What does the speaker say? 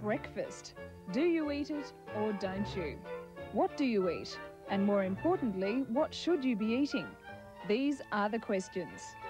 breakfast. Do you eat it or don't you? What do you eat? And more importantly, what should you be eating? These are the questions.